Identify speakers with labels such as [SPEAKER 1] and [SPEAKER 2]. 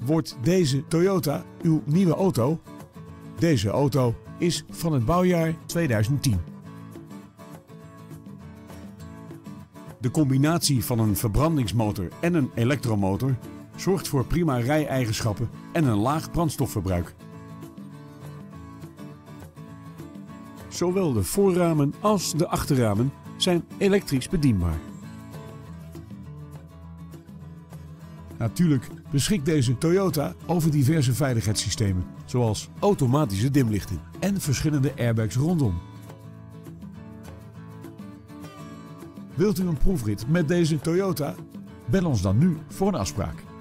[SPEAKER 1] Wordt deze Toyota uw nieuwe auto? Deze auto is van het bouwjaar 2010. De combinatie van een verbrandingsmotor en een elektromotor zorgt voor prima rij-eigenschappen en een laag brandstofverbruik. Zowel de voorramen als de achterramen zijn elektrisch bedienbaar. Natuurlijk beschikt deze Toyota over diverse veiligheidssystemen, zoals automatische dimlichten en verschillende airbags rondom. Wilt u een proefrit met deze Toyota? Bel ons dan nu voor een afspraak.